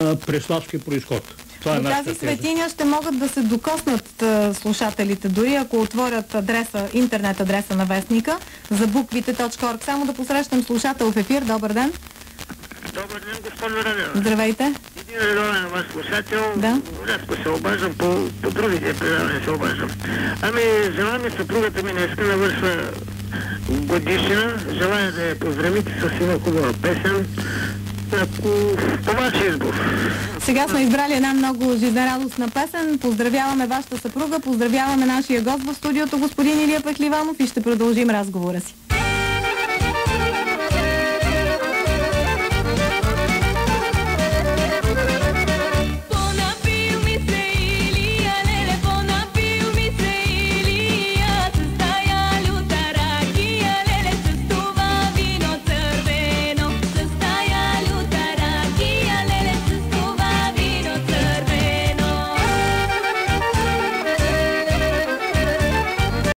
преславски произход. Това е До тази светиня ще могат да се докоснат слушателите, дори ако отворят интернет адреса на вестника за буквите.org. Само да посрещам слушател в ефир. Добър ден. Добър ден, госпожо Радева. Здравейте. Един редовен ваш слушател. Да. Рядко се обаждам, по другите предавания се обаждам. Ами, желая съпругата ми днеска навършва годишна. Желая да я поздравите с една хубава песен. По ваш избор. Сега сме избрали една много жизнерадостна песен. Поздравяваме вашата съпруга, поздравяваме нашия гост в студиото, господин Илия Пехливанов, и ще продължим разговора си.